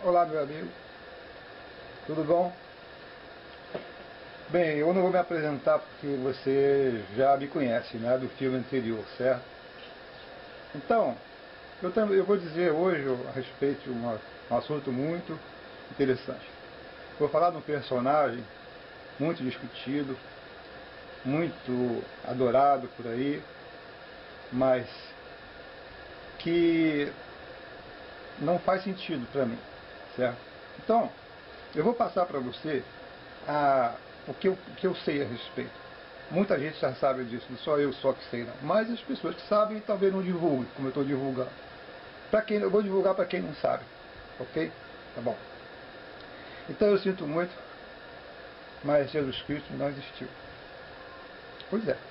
Olá, meu amigo, tudo bom? Bem, eu não vou me apresentar porque você já me conhece, né, do filme anterior, certo? Então, eu vou dizer hoje a respeito de um assunto muito interessante. Vou falar de um personagem muito discutido, muito adorado por aí, mas que não faz sentido para mim, certo? Então, eu vou passar para você o que eu sei a respeito. Muita gente já sabe disso, não só eu só que sei não. Mas as pessoas que sabem talvez não divulguem, como eu estou divulgando. Eu vou divulgar para quem não sabe, ok? Tá bom. Então eu sinto muito, mas Jesus Cristo não existiu. Pois é.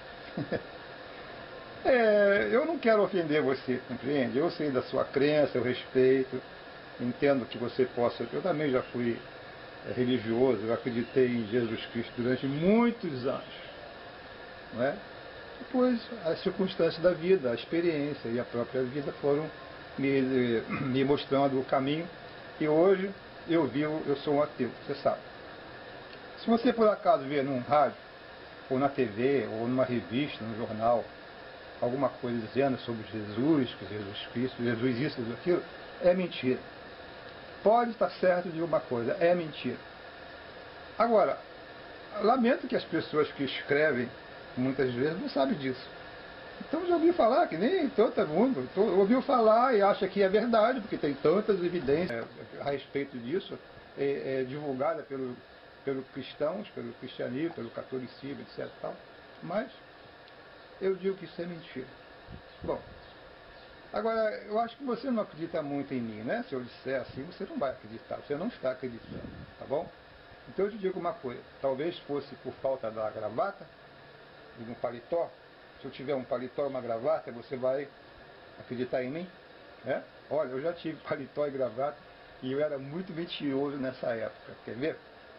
Eu não quero ofender você, compreende? Eu sei da sua crença, eu respeito, entendo que você possa... Eu também já fui religioso, eu acreditei em Jesus Cristo durante muitos anos, não é? Depois as circunstâncias da vida, a experiência e a própria vida foram me mostrando o caminho, e hoje eu sou um ateu, você sabe. Se você por acaso vê num rádio, ou na TV, ou numa revista, num jornal, alguma coisa dizendo sobre Jesus, que Jesus Cristo, Jesus isso, Jesus aquilo, é mentira. Pode estar certo de uma coisa, é mentira. Agora, lamento que as pessoas que escrevem, muitas vezes, não sabem disso. Então já ouvi falar, que nem todo mundo, ouviu falar e acha que é verdade, porque tem tantas evidências a respeito disso, divulgada pelos cristãos, pelo cristianismo, pelo catolicismo, etc. Tal. Mas eu digo que isso é mentira. Bom, agora, eu acho que você não acredita muito em mim, né? Se eu disser assim, você não vai acreditar, você não está acreditando, tá bom? Então eu te digo uma coisa, talvez fosse por falta da gravata e do paletó. Se eu tiver um paletó e uma gravata, você vai acreditar em mim, né? Olha, eu já tive paletó e gravata e eu era muito mentiroso nessa época, quer ver?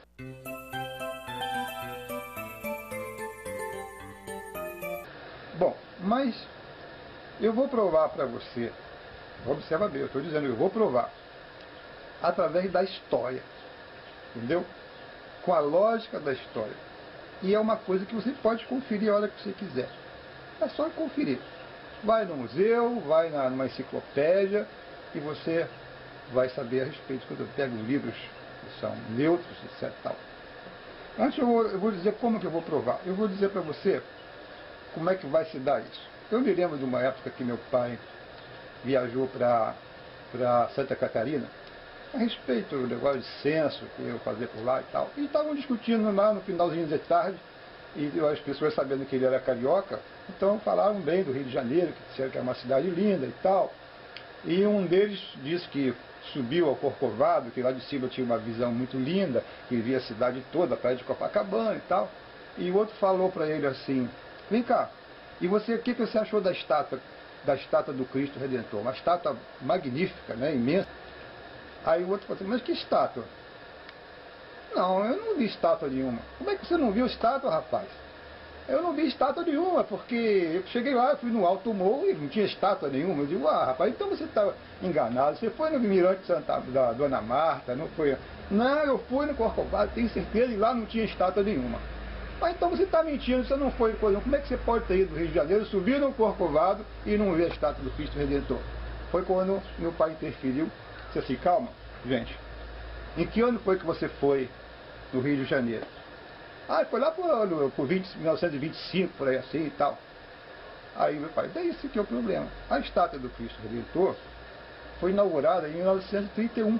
Bom, mas eu vou provar para você, observa bem, eu estou dizendo, eu vou provar, através da história, entendeu? Com a lógica da história. E é uma coisa que você pode conferir a hora que você quiser. É só conferir. Vai no museu, vai numa enciclopédia e você vai saber a respeito. Quando eu pego livros que são neutros, etc. Tal. Antes eu vou dizer como que eu vou provar. Eu vou dizer para você como é que vai se dar isso. Eu me lembro de uma época que meu pai viajou para Santa Catarina a respeito do negócio de censo que eu fazia por lá e tal. E estavam discutindo lá no finalzinho de tarde, e as pessoas sabendo que ele era carioca, então falaram bem do Rio de Janeiro, que disseram que era uma cidade linda e tal. E um deles disse que subiu ao Corcovado, que lá de cima tinha uma visão muito linda, que via a cidade toda, a praia de Copacabana e tal. E o outro falou para ele assim, vem cá, e você, o que você achou da estátua do Cristo Redentor? Uma estátua magnífica, né, imensa. Aí o outro falou assim, mas que estátua? Não, eu não vi estátua nenhuma. Como é que você não viu estátua, rapaz? Eu não vi estátua nenhuma, porque eu cheguei lá, fui no alto morro e não tinha estátua nenhuma. Eu digo, rapaz, então você está enganado. Você foi no Mirante da Dona Marta, não foi? Não, eu fui no Corcovado, tenho certeza, e lá não tinha estátua nenhuma. Mas então você está mentindo, você não foi coisa. Como é que você pode ter ido do Rio de Janeiro, subir no Corcovado e não ver a estátua do Cristo Redentor? Foi quando meu pai interferiu. Disse assim, calma, gente, em que ano foi que você foi no Rio de Janeiro? Ah, foi lá por 1925, por aí assim e tal. Aí meu pai, daí esse que é o problema. A estátua do Cristo Redentor foi inaugurada em 1931.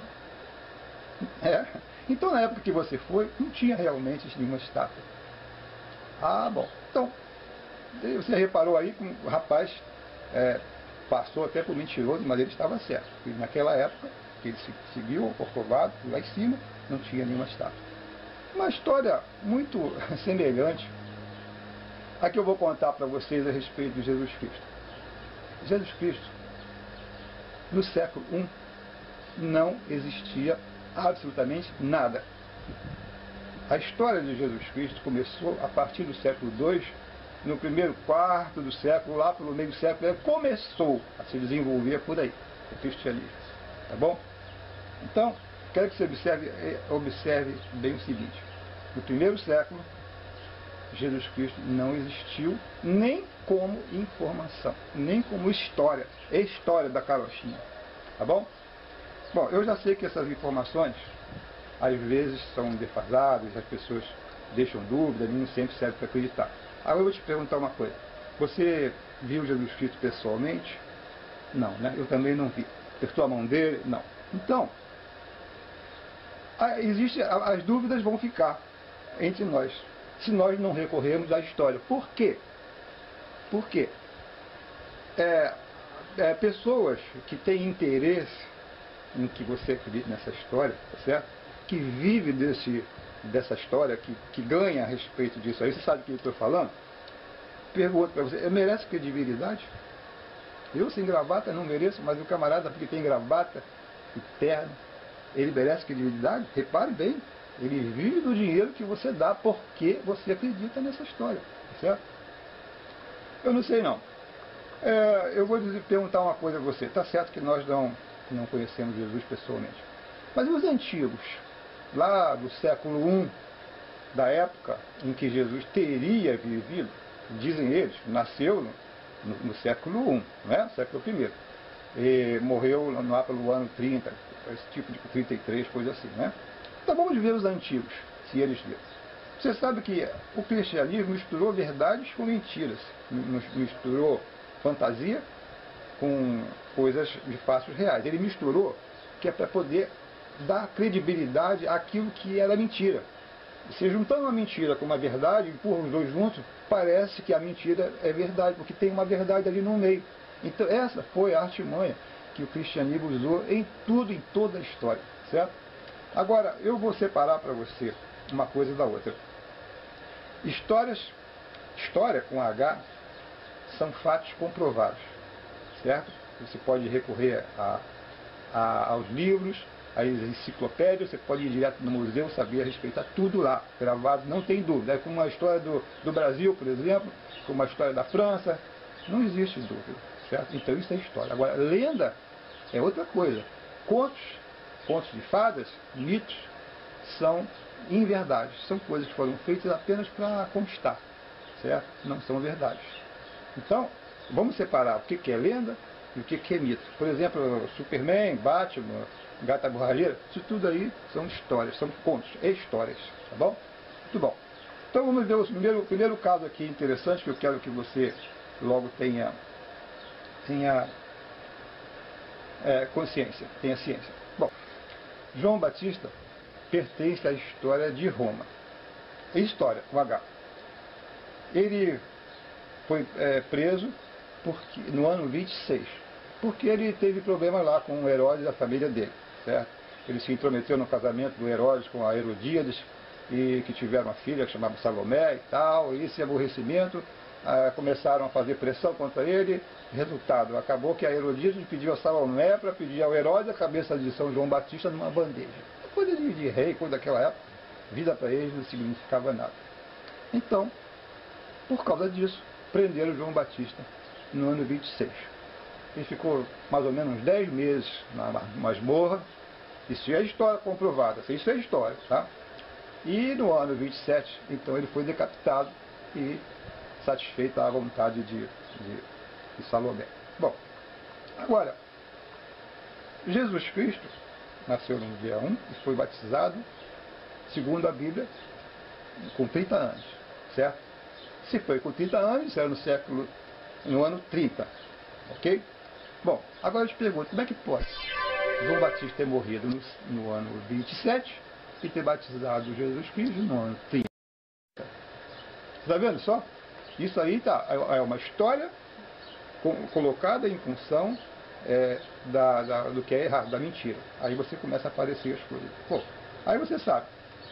Então na época que você foi, não tinha realmente nenhuma estátua. Ah, bom. Então, você reparou aí que o rapaz passou até por mentiroso, mas ele estava certo. E naquela época, que ele seguiu o Corcovado, lá em cima, não tinha nenhuma estátua. Uma história muito semelhante a que eu vou contar para vocês a respeito de Jesus Cristo. Jesus Cristo, no século I, não existia absolutamente nada. A história de Jesus Cristo começou a partir do século II, no primeiro quarto do século, lá pelo meio do século, começou a se desenvolver por aí, o cristianismo. Tá bom? Então, quero que você observe bem o seguinte. No primeiro século, Jesus Cristo não existiu nem como informação, nem como história. É história da carochinha. Tá bom? Bom, eu já sei que essas informações, às vezes, são defasadas, as pessoas deixam dúvida, nem sempre serve para acreditar. Agora eu vou te perguntar uma coisa. Você viu Jesus Cristo pessoalmente? Não, né? Eu também não vi. Apertou a mão dele? Não. Então, as dúvidas vão ficar entre nós, se nós não recorrermos à história. Por quê? Por quê? Pessoas que têm interesse em que você acredite nessa história, tá certo? Que vive dessa história, que ganha a respeito disso aí, você sabe o que eu estou falando? Pergunto para você, merece credibilidade? Eu sem gravata não mereço, mas o camarada porque tem gravata e terno, ele merece credibilidade? Repare bem, ele vive do dinheiro que você dá porque você acredita nessa história, certo? Eu não sei não. Eu vou perguntar uma coisa a você. Está certo que nós não conhecemos Jesus pessoalmente. Mas os antigos, lá do século I, da época em que Jesus teria vivido, dizem eles, nasceu no século I, não é? Século I. E morreu lá pelo ano 30, esse tipo de 33, coisa assim, né? Então vamos ver os antigos, se eles viram. Você sabe que o cristianismo misturou verdades com mentiras, misturou fantasia com coisas de fatos reais. Ele misturou que é para poder dar credibilidade àquilo que era mentira. Se juntando uma mentira com uma verdade, empurra os dois juntos, parece que a mentira é verdade, porque tem uma verdade ali no meio. Então essa foi a artimanha que o cristianismo usou em tudo, em toda a história, certo? Agora, eu vou separar para você uma coisa da outra. História com H, são fatos comprovados, certo? Você pode recorrer aos livros, às enciclopédias, você pode ir direto no museu, saber respeitar tudo lá, gravado, não tem dúvida. É como a história do Brasil, por exemplo, como a história da França, não existe dúvida, certo? Então isso é história. Agora, lenda é outra coisa. Contos de fadas, mitos, são inverdades, são coisas que foram feitas apenas para constar, certo? Não são verdades. Então, vamos separar o que é lenda e o que é mito. Por exemplo, Superman, Batman, Gata Borralheira, isso tudo aí são histórias, são contos, histórias, tá bom? Muito bom. Então vamos ver o primeiro caso aqui interessante, que eu quero que você logo tenha consciência, tenha ciência. Bom, João Batista pertence à história de Roma. História, com H. Ele foi preso no ano 26, porque ele teve problema lá com o Herodes e a família dele, certo? Ele se intrometeu no casamento do Herodes com a Herodíades, e que tiveram uma filha que chamava Salomé e tal, e esse aborrecimento, começaram a fazer pressão contra ele. Resultado, acabou que a Herodíades pediu a Salomé para pedir ao Herodes a cabeça de São João Batista numa bandeja. Coisa de rei, coisa daquela época, vida para eles não significava nada. Então, por causa disso, prenderam João Batista no ano 26. Ele ficou mais ou menos uns 10 meses na masmorra. Isso é história comprovada, isso é história, tá? E no ano 27, então ele foi decapitado e satisfeito à vontade de Salomé. Bom, agora, Jesus Cristo nasceu no dia 1 e foi batizado, segundo a Bíblia, com 30 anos, certo? Se foi com 30 anos, isso era no ano 30, ok? Bom, agora eu te pergunto, como é que pode João Batista ter morrido no ano 27 e ter batizado Jesus Cristo no ano 30? Está vendo só? Isso aí é uma história colocada em função do que é errado, da mentira. Aí você começa a aparecer as coisas. Pô, aí você sabe,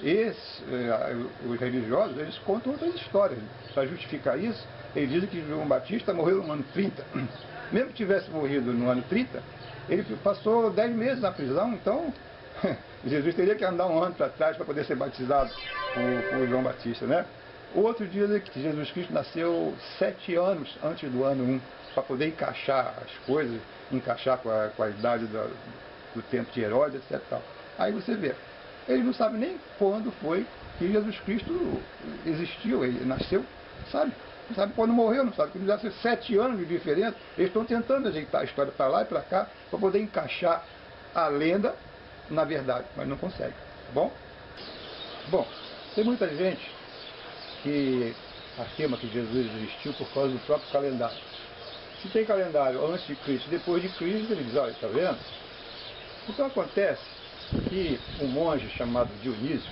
os religiosos, eles contam outras histórias. Para justificar isso, eles dizem que João Batista morreu no ano 30. Mesmo que tivesse morrido no ano 30, ele passou 10 meses na prisão, então Jesus teria que andar um ano para trás para poder ser batizado por João Batista, né? Outro diz que Jesus Cristo nasceu 7 anos antes do ano 1, para poder encaixar as coisas, encaixar com a idade do tempo de Herodes, etc. Aí você vê, eles não sabem nem quando foi que Jesus Cristo existiu, ele nasceu, sabe? Não sabe quando morreu, não sabe que deve ser 7 anos de diferença. Eles estão tentando ajeitar a história para lá e para cá, para poder encaixar a lenda na verdade, mas não consegue, tá bom? Bom, tem muita gente que afirma que Jesus existiu por causa do próprio calendário. Se tem calendário antes de Cristo e depois de Cristo, ele diz, olha, está vendo? Então acontece que um monge chamado Dionísio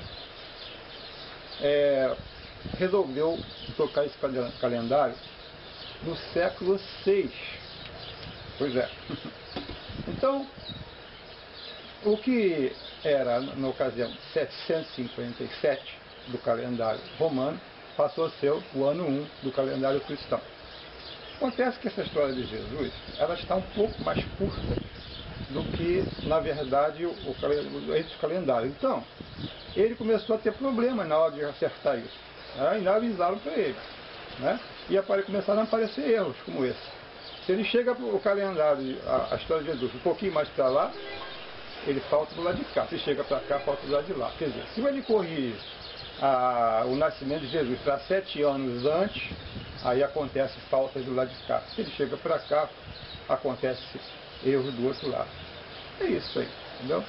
resolveu tocar esse calendário no século VI. Pois é. Então, o que era, na ocasião, 757 do calendário romano, passou a ser o ano 1 do calendário cristão. Acontece que essa história de Jesus, ela está um pouco mais curta do que, na verdade, esse calendário. Então, ele começou a ter problemas na hora de acertar isso. Né? E não avisaram para ele. Né? E começaram a aparecer erros como esse. Se ele chega para o calendário, a história de Jesus, um pouquinho mais para lá, ele falta do lado de cá. Se chega para cá, falta do lado de lá. Quer dizer, se ele corrigir o nascimento de Jesus para 7 anos antes, aí acontece falta do lado de cá. Se ele chega para cá, acontece erros do outro lado. É isso aí, entendeu?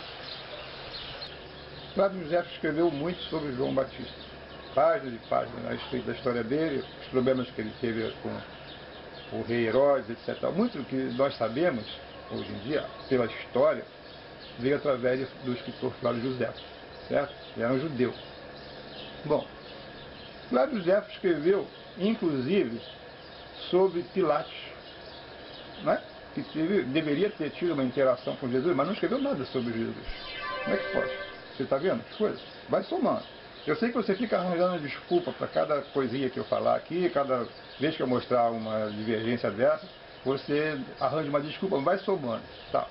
Flávio José escreveu muito sobre João Batista. Páginas e páginas a respeito da história dele, os problemas que ele teve com o rei Herodes, etc. Muito do que nós sabemos, hoje em dia, pela história, veio através do escritor Flávio José, certo? Ele era um judeu. Bom, Flávio José escreveu, inclusive, sobre Pilatos, né? Que deveria ter tido uma interação com Jesus, mas não escreveu nada sobre Jesus. Como é que pode? Você está vendo as coisas? Vai somando. Eu sei que você fica arranjando desculpa para cada coisinha que eu falar aqui, cada vez que eu mostrar uma divergência dessa, você arranja uma desculpa, mas vai somando. Tá.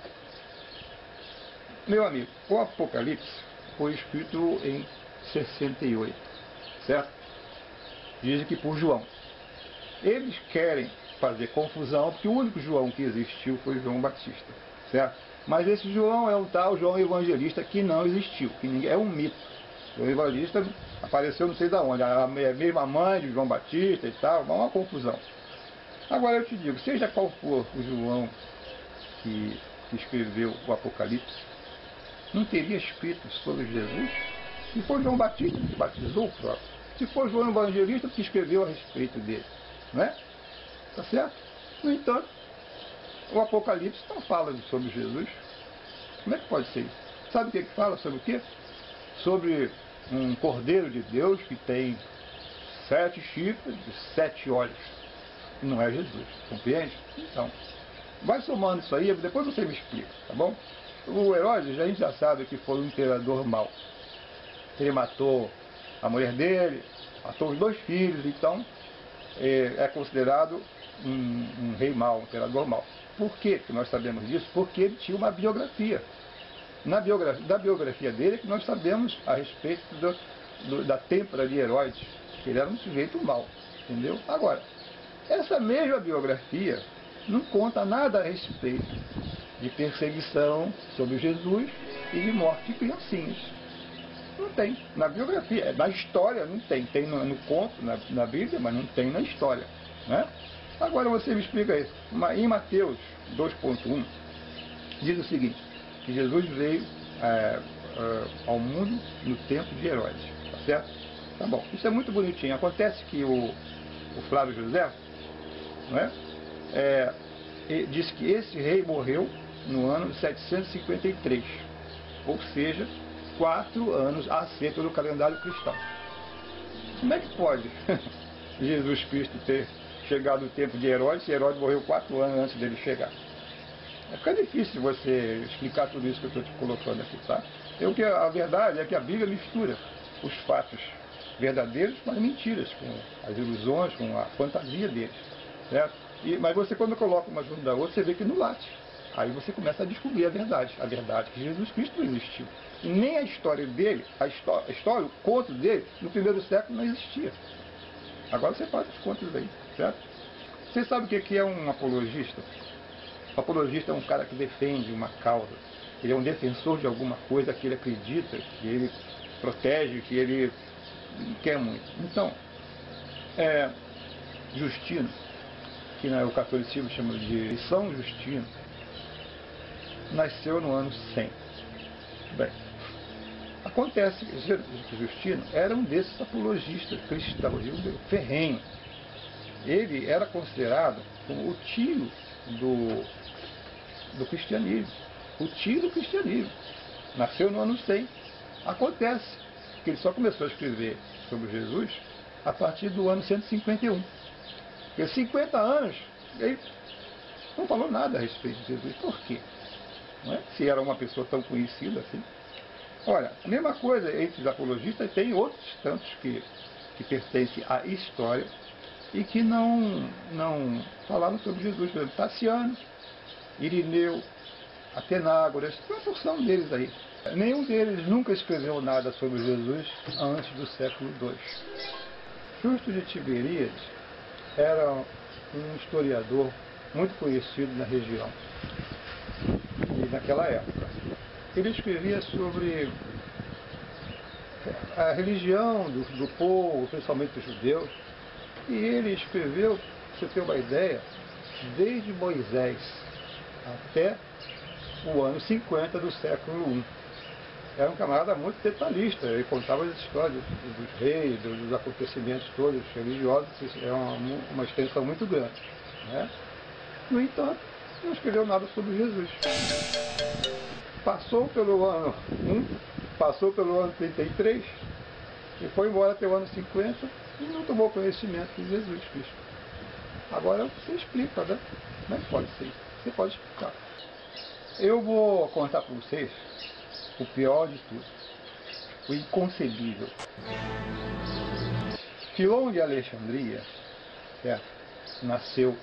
Meu amigo, o Apocalipse foi escrito em 68, certo? Dizem que por João. Eles querem fazer confusão, porque o único João que existiu foi João Batista, certo? Mas esse João é um tal João Evangelista que não existiu, que é um mito. João Evangelista apareceu não sei de onde, a mesma mãe de João Batista e tal, uma confusão. Agora eu te digo, seja qual for o João que escreveu o Apocalipse, não teria escrito sobre Jesus? Se for João Batista que batizou o próprio, se for João Evangelista que escreveu a respeito dele, não é? Tá certo? No entanto, o Apocalipse não fala sobre Jesus. Como é que pode ser isso? Sabe o que fala sobre o quê? Sobre um Cordeiro de Deus que tem 7 chifres e 7 olhos. Não é Jesus, compreende? Então, vai somando isso aí, depois você me explica, tá bom? O Herodes, a gente já sabe que foi um imperador mau. Ele matou a mulher dele, matou os 2 filhos, então é considerado um rei mau, um imperador mau. Por que nós sabemos disso? Porque ele tinha uma biografia. Da biografia dele é que nós sabemos a respeito da têmpera de Herodes, que ele era um sujeito mau, entendeu? Agora, essa mesma biografia não conta nada a respeito de perseguição sobre Jesus e de morte de criancinhas. Não tem. Na biografia, na história não tem. Tem no conto, na Bíblia, mas não tem na história. Né? Agora você me explica isso. Em Mateus 2.1, diz o seguinte, que Jesus veio ao mundo no tempo de Herodes. Tá certo? Tá bom. Isso é muito bonitinho. Acontece que o Flávio José, não é? Diz que esse rei morreu no ano 753. Ou seja, 4 anos acerca do calendário cristão. Como é que pode Jesus Cristo ter chegado no tempo de Herodes se Herodes morreu 4 anos antes dele chegar? Fica difícil você explicar tudo isso que eu estou te colocando aqui, tá? A verdade é que a Bíblia mistura os fatos verdadeiros com as mentiras, com as ilusões, com a fantasia deles, certo? Mas você, quando coloca uma junto da outra, você vê que não late. Aí você começa a descobrir a verdade que Jesus Cristo não existiu. E nem a história dele, a história, o conto dele, no primeiro século não existia. Agora você faz as contas aí, certo? Você sabe o que é um apologista? O apologista é um cara que defende uma causa, ele é um defensor de alguma coisa que ele acredita, que ele protege, que ele quer muito. Então, Justino, que o catolicismo chama de São Justino, nasceu no ano 100. Bem, acontece que Justino era um desses apologistas cristãos, ferrenho. Ele era considerado como o tio do cristianismo. O tio do cristianismo. Nasceu no ano 100. Acontece que ele só começou a escrever sobre Jesus a partir do ano 151. Porque 50 anos, ele não falou nada a respeito de Jesus. Por quê? Não é? Se era uma pessoa tão conhecida assim. Olha, a mesma coisa entre os apologistas, tem outros tantos que pertencem à história e que não falaram sobre Jesus. Por exemplo, Tassiano, Irineu, Atenágoras, tem uma porção deles aí. Nenhum deles nunca escreveu nada sobre Jesus antes do século II. Justo de Tiberíades era um historiador muito conhecido na região e naquela época. Ele escrevia sobre a religião do povo, principalmente dos judeus, e ele escreveu, para você ter uma ideia, desde Moisés até o ano 50 do século I. Era um camarada muito detalhista, ele contava as histórias dos reis, dos acontecimentos todos religiosos, é uma extensão muito grande. Né? No entanto, não escreveu nada sobre Jesus. Passou pelo ano 1, passou pelo ano 33, e foi embora até o ano 50 e não tomou conhecimento de Jesus Cristo. Agora você explica, né? Como é que pode ser? Você pode explicar. Eu vou contar para vocês o pior de tudo, o inconcebível. Filon de Alexandria, certo? Nasceu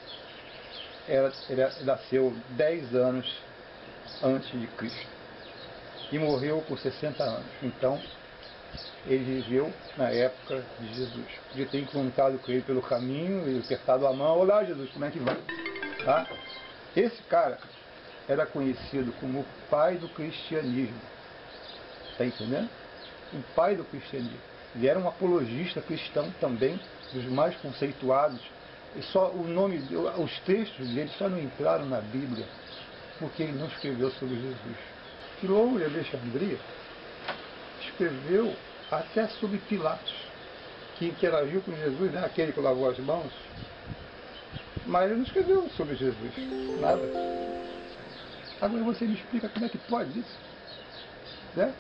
10 anos antes de Cristo e morreu por 60 anos. Então, ele viveu na época de Jesus. Ele tem encontrado com ele pelo caminho e apertado a mão. Olá, Jesus, como é que vai? Tá? Esse cara era conhecido como o pai do cristianismo. Está entendendo? O pai do cristianismo. Ele era um apologista cristão também, dos mais conceituados. E só o nome, os textos dele só não entraram na Bíblia porque ele não escreveu sobre Jesus. Filon de Alexandria escreveu até sobre Pilatos, que interagiu com Jesus, né? Aquele que lavou as mãos. Mas ele não escreveu sobre Jesus, nada. Agora você me explica como é que pode isso? Né?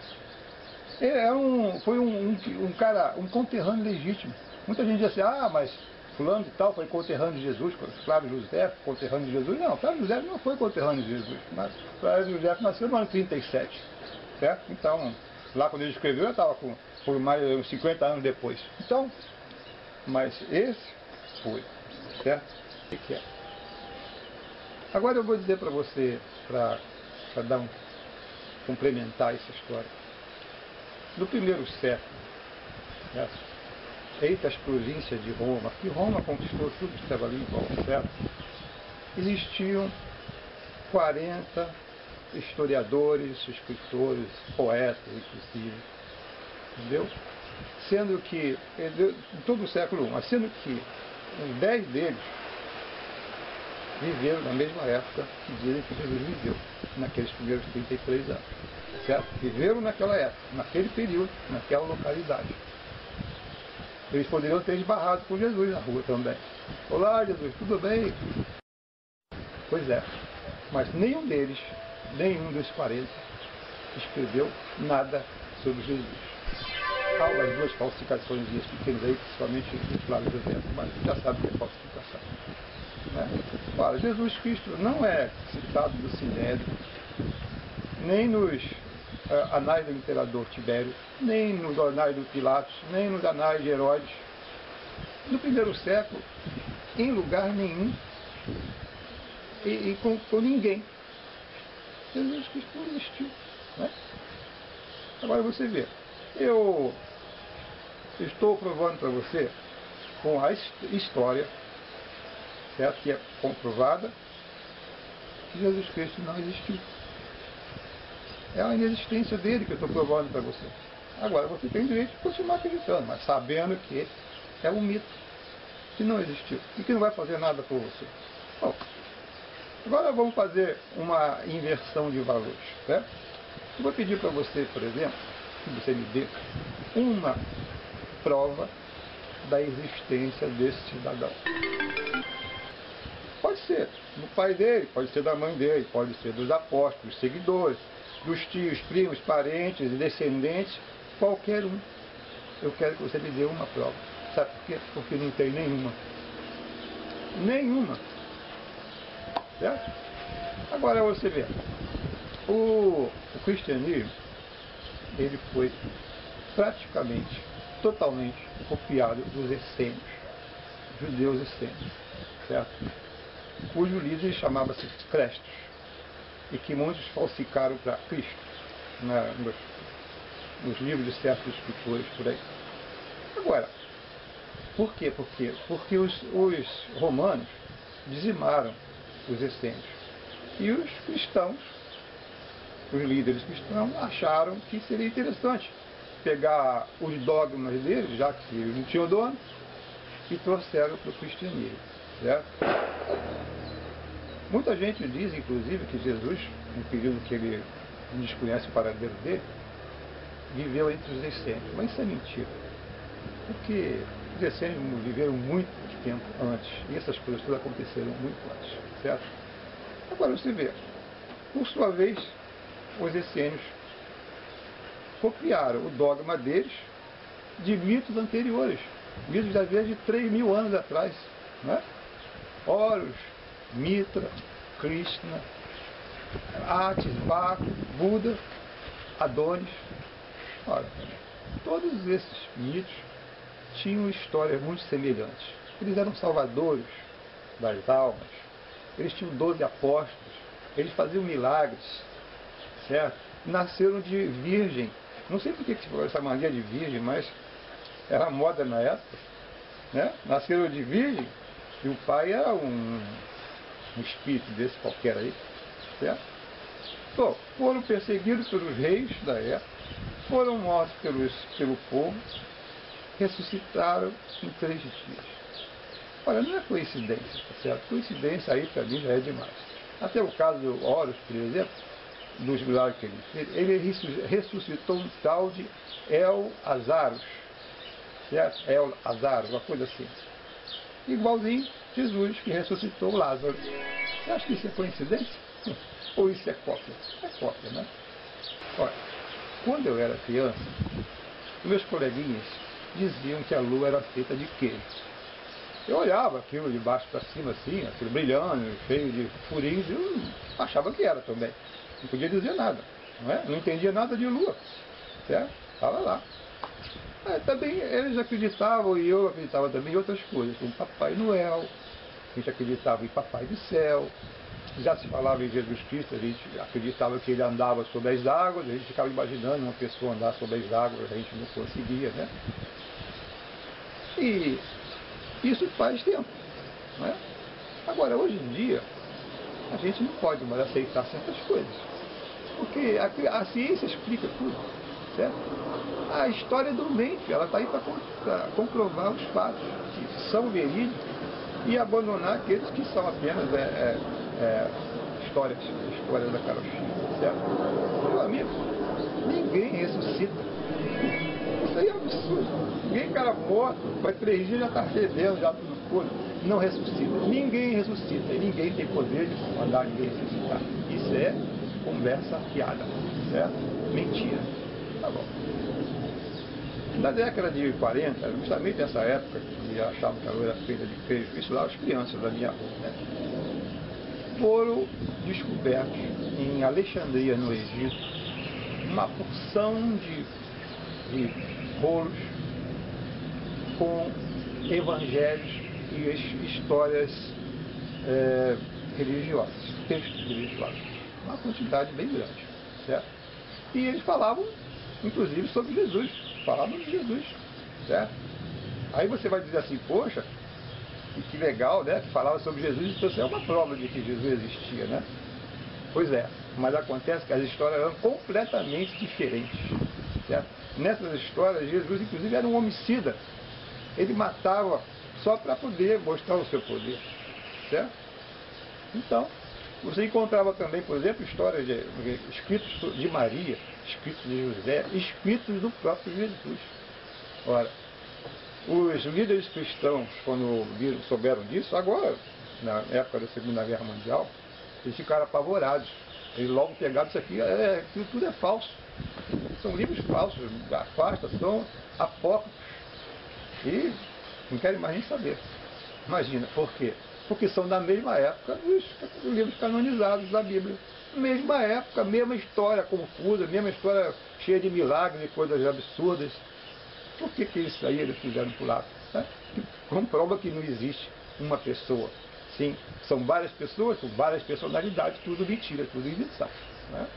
Foi um cara, um conterrâneo legítimo. Muita gente diz assim, mas fulano de tal foi conterrâneo de Jesus, Flávio José, conterrâneo de Jesus. Não, Flávio José não foi conterrâneo de Jesus, mas Flávio José nasceu no ano 37, certo? Então, lá quando ele escreveu, eu estava por mais uns 50 anos depois. Então, mas esse foi, certo? O que é? Agora eu vou dizer para você, para complementar essa história. No primeiro século, certo? Entre as províncias de Roma, que Roma conquistou tudo que estava ali em volta, certo? Existiam 40 historiadores, escritores, poetas, inclusive, entendeu? Sendo que, em todo o século I, sendo que uns 10 deles viveram na mesma época que dizem que Jesus viveu, naqueles primeiros 33 anos, certo? Viveram naquela época, naquele período, naquela localidade. Eles poderiam ter esbarrado com Jesus na rua também. Olá, Jesus, tudo bem? Pois é, mas nenhum deles, nenhum dos 40, escreveu nada sobre Jesus. Há umas 2 falsificações pequenas aí, principalmente do Flávio José, mas já sabe que é falsificação. Né? Ora, Jesus Cristo não é citado no Sinédrio, nem nos anais do imperador Tibério, nem nos anais do Pilatos, nem nos anais de Herodes. No primeiro século, em lugar nenhum, e com ninguém. Jesus Cristo não existiu. Né? Agora você vê, eu estou provando para você com a história, certo? Que é comprovada, que Jesus Cristo não existiu. É a inexistência dele que eu estou provando para você. Agora, você tem o direito de continuar acreditando, mas sabendo que é um mito, que não existiu e que não vai fazer nada por você. Bom, agora vamos fazer uma inversão de valores. Certo? Eu vou pedir para você, por exemplo, que você me dê uma prova da existência desse cidadão. Pode ser do pai dele, pode ser da mãe dele, pode ser dos apóstolos, dos seguidores, dos tios, primos, parentes, descendentes, qualquer um. Eu quero que você me dê uma prova. Sabe por quê? Porque não tem nenhuma. Nenhuma. Certo? Agora você vê, o cristianismo, ele foi praticamente, totalmente copiado dos essênios, judeus essênios, certo? Cujo líder chamava-se Crestos, e que muitos falsificaram para Cristo, nos livros de certos escritores por aí. Agora, por quê? Porque os romanos dizimaram os essênios. E os cristãos, os líderes cristãos, acharam que seria interessante pegar os dogmas deles, já que eles não tinham dono, e trouxeram para o cristianismo. Certo? Muita gente diz, inclusive, que Jesus, no período que ele desconhece o paradeiro dele, viveu entre os essênios. Mas isso é mentira. Porque os essênios viveram muito tempo antes. E essas coisas todas aconteceram muito antes. Certo? Agora você vê, por sua vez, os essênios copiaram o dogma deles de mitos anteriores. Mitos, às vezes, de 3.000 anos atrás. Né? Horus, Mitra, Krishna, Atis, Baco, Buda, Adonis. Ora, todos esses mitos tinham histórias muito semelhantes. Eles eram salvadores das almas, eles tinham 12 apóstolos, eles faziam milagres, certo? Nasceram de virgem. Não sei por que se falou essa mania de virgem, mas era moda na época. Né? Nasceram de virgem e o pai era um espírito desse qualquer aí. Certo? Bom, foram perseguidos pelos reis da época, foram mortos pelo povo, ressuscitaram em 3 dias. Olha, não é coincidência, tá certo? Coincidência aí para mim já é demais. Até o caso do Horus, por exemplo, dos milagres que ele fez, ele ressuscitou um tal de El-Azaros, certo? El-Azaros, uma coisa assim. Igualzinho Jesus, que ressuscitou Lázaro. Você acha que isso é coincidência? Ou isso é cópia? É cópia, né? Olha, quando eu era criança, meus coleguinhas diziam que a lua era feita de queijo. Eu olhava aquilo de baixo para cima, assim, aquilo brilhando, cheio de furinhos, eu achava que era também. Não podia dizer nada, não é? Não entendia nada de lua, certo? Estava lá. Também eles acreditavam, e eu acreditava também em outras coisas, como Papai Noel, a gente acreditava em Papai do Céu, já se falava em Jesus Cristo, a gente acreditava que ele andava sobre as águas, a gente ficava imaginando uma pessoa andar sobre as águas, a gente não conseguia, né? E isso faz tempo, né? Agora, hoje em dia, a gente não pode mais aceitar certas coisas, porque a ciência explica tudo, certo? A história do mente, ela está aí para comprovar os fatos que são verídicos e abandonar aqueles que são apenas histórias da carochinha, certo? Meu amigo, ninguém ressuscita. Isso aí é um absurdo. Ninguém, cara morto, vai 3 dias já está fedendo, já tudo podre. Não ressuscita. Ninguém ressuscita. E ninguém tem poder de mandar ninguém ressuscitar. Isso é conversa fiada, certo? Mentira. Tá bom. Na década de 40, justamente nessa época que achavam que a lua era feita de queijo, isso lá as crianças da minha rua, né? Foram descobertos em Alexandria, no Egito, uma porção de rolos com evangelhos e histórias religiosas, textos religiosos. Uma quantidade bem grande, certo? E eles falavam, inclusive, sobre Jesus. Falavam de Jesus, certo? Aí você vai dizer assim, poxa, que legal, né? Que falava sobre Jesus, então isso é uma prova de que Jesus existia, né? Pois é, Mas acontece que as histórias eram completamente diferentes. Certo? Nessas histórias, Jesus, inclusive, era um homicida. Ele matava só para poder mostrar o seu poder. Certo? Então, você encontrava também, por exemplo, histórias de escritos de Maria, escritos de José, escritos do próprio Jesus. Ora, os líderes cristãos, quando souberam disso, agora, na época da Segunda Guerra Mundial, eles ficaram apavorados. Eles logo pegaram isso aqui, tudo é falso. São livros falsos, afasta, são apócrifos. E não querem mais nem saber. Imagina, por quê? Porque são da mesma época dos livros canonizados da Bíblia. Mesma época, mesma história confusa, mesma história cheia de milagres e coisas absurdas. Por que isso aí eles fizeram por lado? Né? Comprova que não existe uma pessoa. Sim, são várias pessoas, são várias personalidades, tudo mentira, tudo invenção. Né?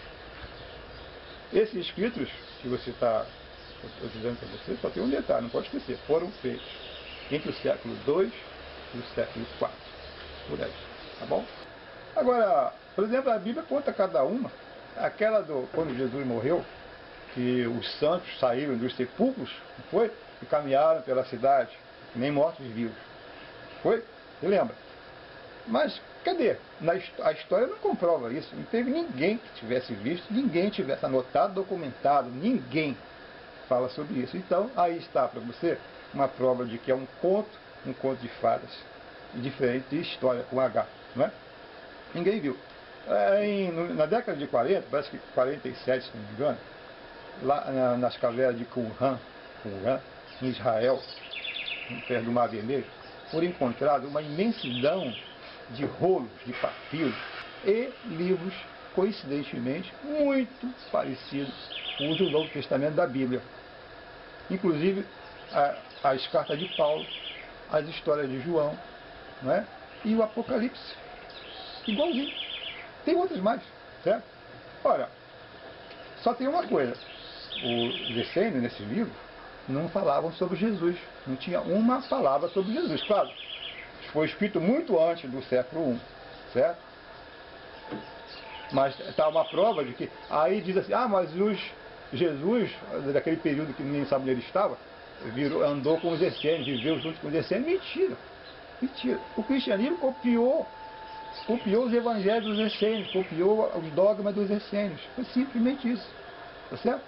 Esses escritos que você está dizendo para você, só tem um detalhe, não pode esquecer, foram feitos entre o século II e o século IV. Por aí. Tá bom? Agora, por exemplo, a Bíblia conta cada uma. Aquela quando Jesus morreu, que os santos saíram dos sepulcros, não foi? E caminharam pela cidade, nem mortos-vivos. Foi? Você lembra? Mas, cadê? A história não comprova isso. Não teve ninguém que tivesse visto, ninguém tivesse anotado, documentado, ninguém fala sobre isso. Então, aí está para você uma prova de que é um conto de fadas, diferente de história, com H, não é? Ninguém viu. Na década de 40, parece que 47, se não me engano, lá nas cavernas de Qumran, em Israel, perto do Mar Vermelho, foram encontrados uma imensidão de rolos de papiro e livros, coincidentemente, muito parecidos com os do Novo Testamento da Bíblia. Inclusive, as cartas de Paulo, as histórias de João, não é? E o Apocalipse. Igualzinho. Tem outros mais, certo? Ora, só tem uma coisa. Os essênios, nesse livro, não falavam sobre Jesus. Não tinha uma palavra sobre Jesus. Claro, foi escrito muito antes do século I, certo? Mas está uma prova de que... Aí diz assim, mas Jesus, daquele período que ninguém sabe onde ele estava, andou com os essênios, viveu junto com os essênios. Mentira. Mentira. O cristianismo copiou os evangelhos dos essênios, copiou os dogmas dos essênios. Foi simplesmente isso. Tá certo?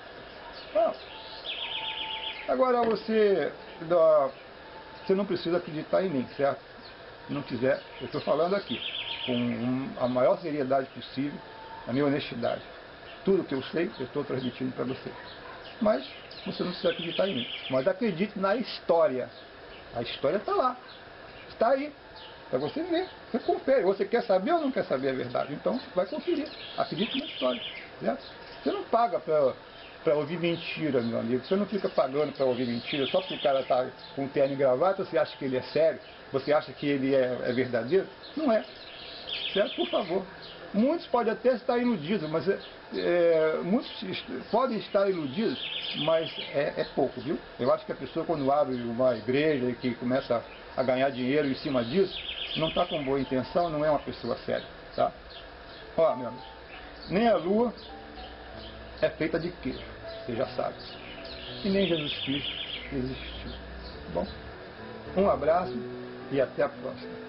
Agora você não precisa acreditar em mim, certo? Se não quiser, eu estou falando aqui com a maior seriedade possível, a minha honestidade. Tudo que eu sei, eu estou transmitindo para você. Mas você não precisa acreditar em mim. Mas acredite na história. A história está lá. Está aí. Para você ver. Você confere. Você quer saber ou não quer saber a verdade? Então, vai conferir. Acredite na história. Certo? Você não paga para ouvir mentira, meu amigo. Você não fica pagando para ouvir mentira só porque o cara está com terno e gravata. Você acha que ele é sério? Você acha que ele é verdadeiro? Não é. Certo? Por favor. Muitos podem até estar iludidos, mas muitos podem estar iludidos, mas é pouco, viu? Eu acho que a pessoa, quando abre uma igreja e que começa a ganhar dinheiro em cima disso, não está com boa intenção, não é uma pessoa séria, tá? Ó, meu amigo, nem a lua é feita de queijo, você já sabe. E nem Jesus Cristo existiu, tá bom? Um abraço e até a próxima.